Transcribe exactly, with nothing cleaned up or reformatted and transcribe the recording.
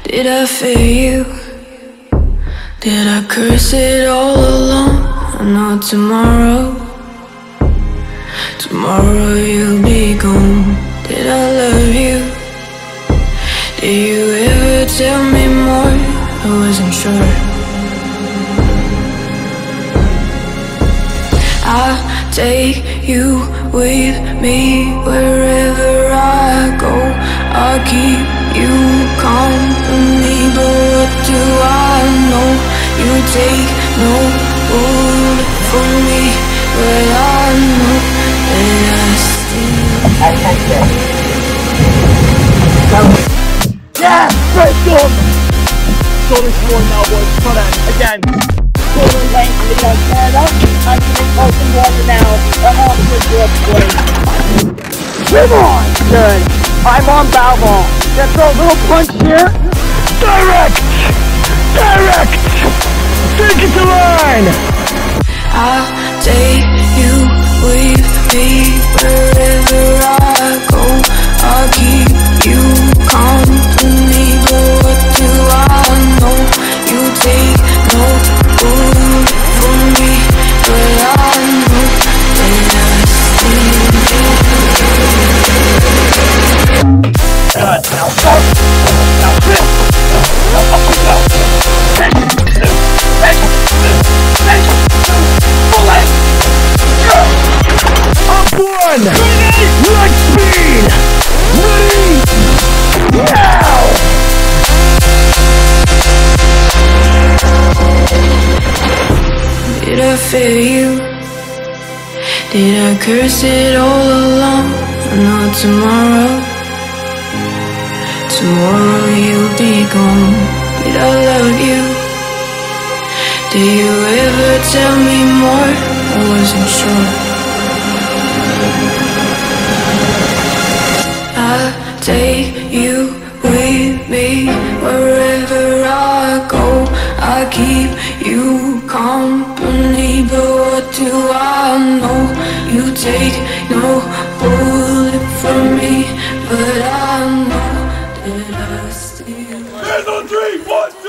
Did I fail you? Did I curse it all along? I know tomorrow, tomorrow you'll be gone. Did I love you? Did you ever tell me more? I wasn't sure. I'll take you with me wherever I go. I'll keep you company, but what do I know? You take no bullet from me, but I know that I still I can't get it. Yeah! Great goal! Golden score now, boys. Come on, again. Golden lane for the young Canada. I'm getting open water now. I'm on to the good boys. Come on! Good. I'm on bow ball. Just a little punch here. Direct! Direct! Take it to line! I'll take you with me wherever I go. I'll keep you company, but what do I know? You take no bullet from me, but I know that I still Good. Now stop. Now flip. Now up and down. Hey, hey, hey, bullet. Go. Up one. Leg speed. Ready. Now. Did I fail you? Did I curse it all along? I know tomorrow, tomorrow you'll be gone. Did I love you? Did you ever tell me more? I wasn't sure. I'll take you with me wherever I go. I keep you company, but what do I know? You take no bullet from me, but I know that I still. Hands on three, one.